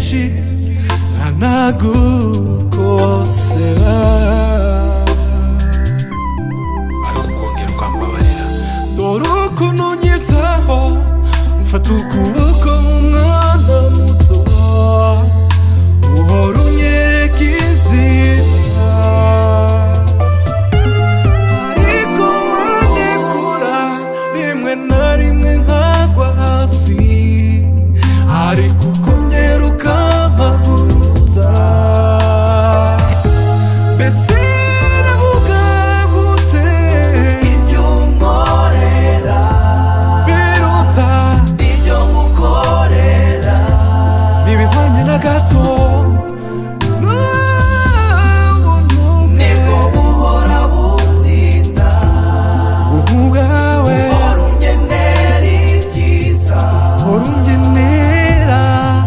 byinshi ntanagukosera, ariko ukongera ukambabarira. Dore ukuntu unyitaho, mfata ukuboko nk'umwana muto, uhora unyereka inzira, ariko wanyekura rimwe na rimwe nkagwa hasi, ariko ukongera ukampagurutsa. Mbese navuga gute ibyo unkorera biruta ibyo ngukorera, ntibihwanye na gato. Nibwo buhora bundinda, ubwawe uhora ungenera ibyiza, uhora ungenera.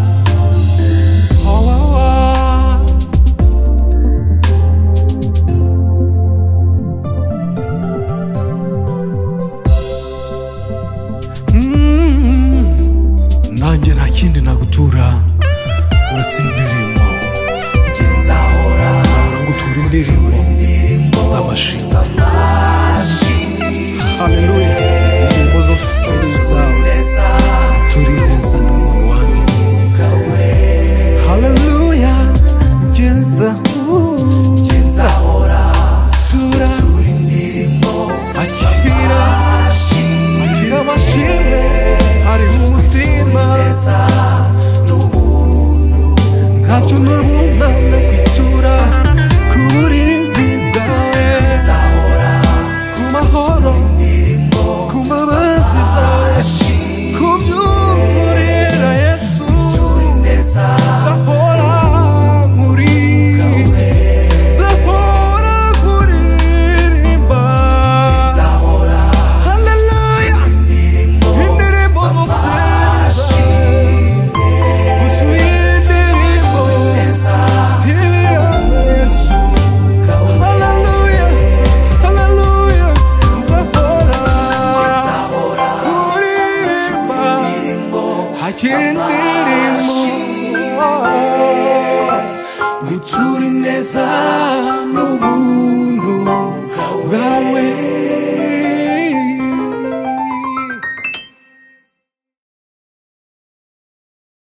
Nanjye nta kindi nagutura uretse indirimbo. Nzahora ngutura indirimbo z'amashimwe. Haleluya. Indirimbo zose zawe turi neza n'umuntu wanjye. Haleluya. Nzahora tura indirimbo, akira amashimwe ari mu mutima, ntacyo nabona nakwitura ku burinzi bwawe, ku mahoro, ku mbabazi zawe, ku by'unkorera Yesu. Nzahora nkuririmba. Haleluya. Indirimbo zose utuye indirimbo Yesu. Haleluya. Haleluya. Nzahora nkuririmba. Hakiri indirimbo ngutura ineza n'ubu